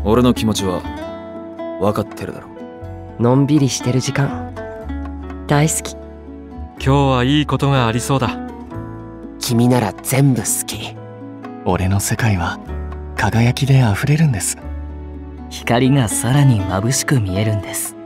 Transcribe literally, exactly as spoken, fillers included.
俺の気持ちは分かってるだろ。 のんびりしてる時間大好き。 今日はいいことがありそうだ。 君なら全部好き。 俺の世界は輝きで溢れるんです。 光がさらに眩しく見えるんです。